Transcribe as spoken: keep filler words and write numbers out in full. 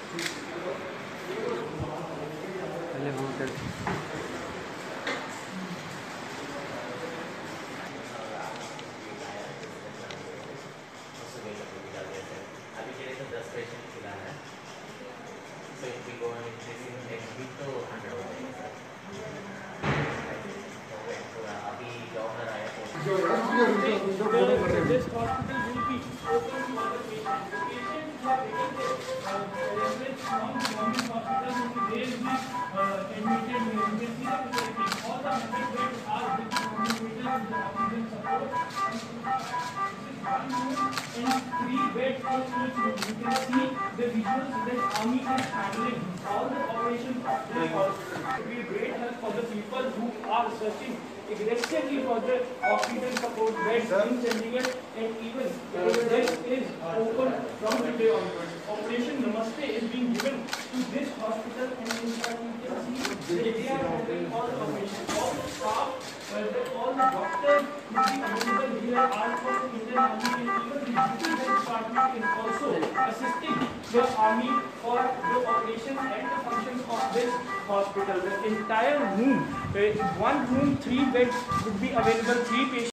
पहले वहाँ कर अभी के लिए तो दस पेशेंट फिलहाल है, so if we go on increasing next week तो हंड्रेड हो जाएगा सर। तो अभी डॉक्टर आया तो this hospital will be open for the patient. The patients who are getting the reference from government hospitals will be there will be uh, admitted here. You can see the facilities. All the hundred beds are with ventilators with the oxygen support. This is one room and three beds in each room. You can see the visuals that army is handling all the operations of this hospital. It will be great help for the people who are searching aggressively for the oxygen support beds in Chandigarh, and even uh, this is open from today onwards. Operation Namaste is being given to this hospital, and in fact you can see that they are handling all the operations. All the staff, uh, the, all the doctors will be available here are from the Indian Army, and even the duty health department is also assisting the army for the operations and the functions of this hospital. The entire room, uh, one room, three beds would be available, three patients.